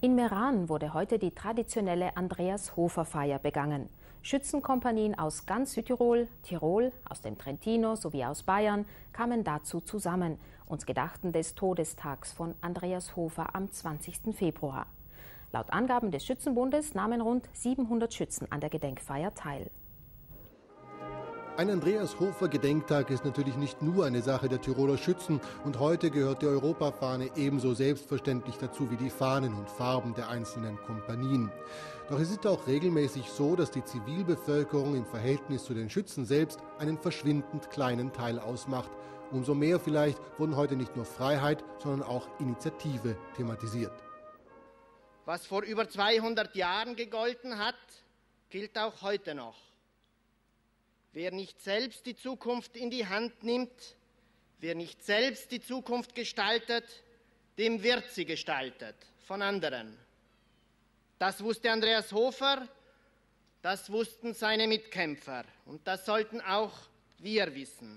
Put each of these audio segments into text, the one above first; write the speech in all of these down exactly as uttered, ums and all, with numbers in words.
In Meran wurde heute die traditionelle Andreas-Hofer-Feier begangen. Schützenkompanien aus ganz Südtirol, Tirol, aus dem Trentino sowie aus Bayern kamen dazu zusammen und gedachten des Todestags von Andreas Hofer am zwanzigsten Februar. Laut Angaben des Schützenbundes nahmen rund siebenhundert Schützen an der Gedenkfeier teil. Ein Andreas-Hofer-Gedenktag ist natürlich nicht nur eine Sache der Tiroler Schützen und heute gehört die Europafahne ebenso selbstverständlich dazu wie die Fahnen und Farben der einzelnen Kompanien. Doch es ist auch regelmäßig so, dass die Zivilbevölkerung im Verhältnis zu den Schützen selbst einen verschwindend kleinen Teil ausmacht. Umso mehr vielleicht wurden heute nicht nur Freiheit, sondern auch Initiative thematisiert. Was vor über zweihundert Jahren gegolten hat, gilt auch heute noch. Wer nicht selbst die Zukunft in die Hand nimmt, wer nicht selbst die Zukunft gestaltet, dem wird sie gestaltet von anderen. Das wusste Andreas Hofer, das wussten seine Mitkämpfer und das sollten auch wir wissen.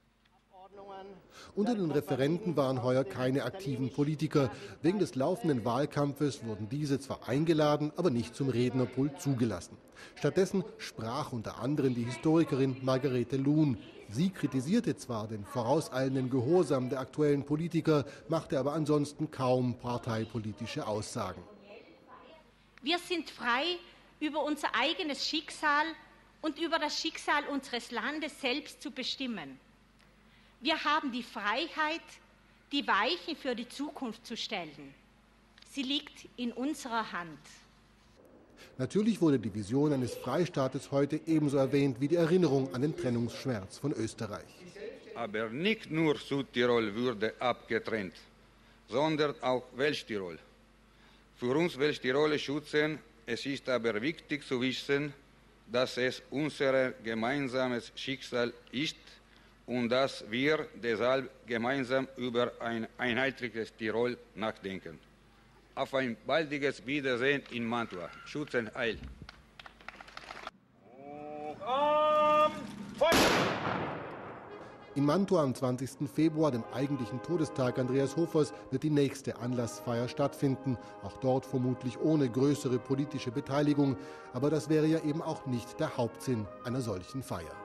Unter den Referenten waren heuer keine aktiven Politiker. Wegen des laufenden Wahlkampfes wurden diese zwar eingeladen, aber nicht zum Rednerpult zugelassen. Stattdessen sprach unter anderem die Historikerin Margarete Luhn. Sie kritisierte zwar den vorauseilenden Gehorsam der aktuellen Politiker, machte aber ansonsten kaum parteipolitische Aussagen. Wir sind frei, über unser eigenes Schicksal und über das Schicksal unseres Landes selbst zu bestimmen. Wir haben die Freiheit, die Weichen für die Zukunft zu stellen. Sie liegt in unserer Hand. Natürlich wurde die Vision eines Freistaates heute ebenso erwähnt wie die Erinnerung an den Trennungsschmerz von Österreich. Aber nicht nur Südtirol wurde abgetrennt, sondern auch Westtirol. Für uns Westtiroler Schützen es ist aber wichtig zu wissen, dass es unser gemeinsames Schicksal ist und dass wir deshalb gemeinsam über ein einheitliches Tirol nachdenken. Auf ein baldiges Wiedersehen in Mantua. Schützen heil! In Mantua am zwanzigsten Februar, dem eigentlichen Todestag Andreas Hofers, wird die nächste Anlassfeier stattfinden. Auch dort vermutlich ohne größere politische Beteiligung. Aber das wäre ja eben auch nicht der Hauptsinn einer solchen Feier.